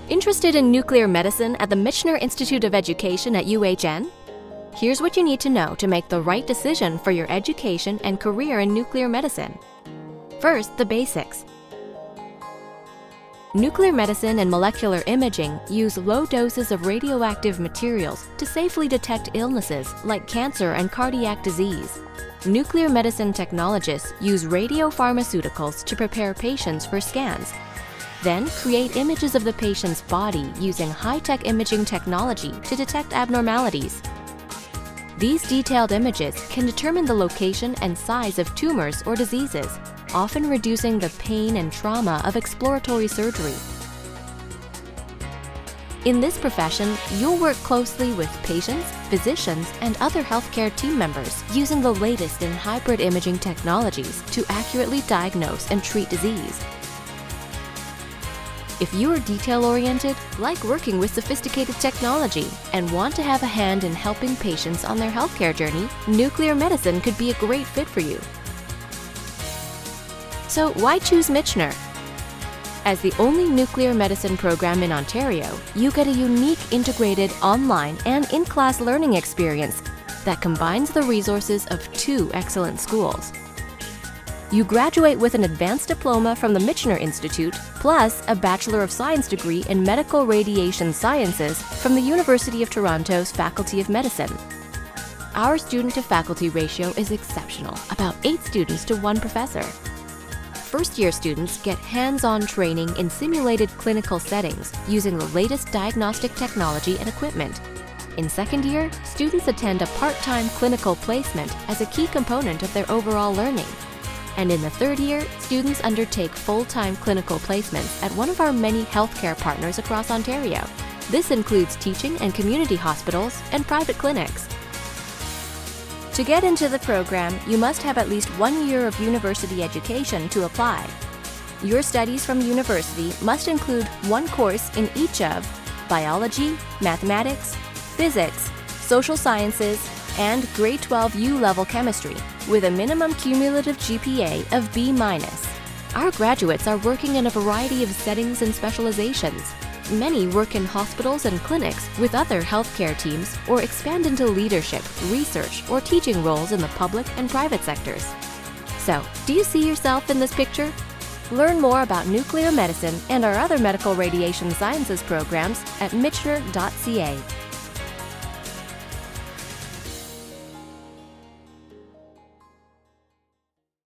Interested in nuclear medicine at the Michener Institute of Education at UHN? Here's what you need to know to make the right decision for your education and career in nuclear medicine. First, the basics. Nuclear medicine and molecular imaging use low doses of radioactive materials to safely detect illnesses like cancer and cardiac disease. Nuclear medicine technologists use radiopharmaceuticals to prepare patients for scans, then create images of the patient's body using high-tech imaging technology to detect abnormalities. These detailed images can determine the location and size of tumors or diseases, often reducing the pain and trauma of exploratory surgery. In this profession, you'll work closely with patients, physicians, and other healthcare team members using the latest in hybrid imaging technologies to accurately diagnose and treat disease. If you are detail-oriented, like working with sophisticated technology, and want to have a hand in helping patients on their healthcare journey, nuclear medicine could be a great fit for you. So why choose Michener? As the only nuclear medicine program in Ontario, you get a unique integrated online and in-class learning experience that combines the resources of two excellent schools. You graduate with an advanced diploma from the Michener Institute, plus a Bachelor of Science degree in Medical Radiation Sciences from the University of Toronto's Faculty of Medicine. Our student-to-faculty ratio is exceptional, about 8 students to 1 professor. First-year students get hands-on training in simulated clinical settings using the latest diagnostic technology and equipment. In second year, students attend a part-time clinical placement as a key component of their overall learning. And in the third year, students undertake full-time clinical placements at one of our many healthcare partners across Ontario. This includes teaching and community hospitals and private clinics. To get into the program, you must have at least 1 year of university education to apply. Your studies from university must include 1 course in each of biology, mathematics, physics, social sciences, and grade 12 U-level chemistry, with a minimum cumulative GPA of B-. Our graduates are working in a variety of settings and specializations. Many work in hospitals and clinics with other healthcare teams or expand into leadership, research, or teaching roles in the public and private sectors. So, do you see yourself in this picture? Learn more about nuclear medicine and our other medical radiation sciences programs at michener.ca.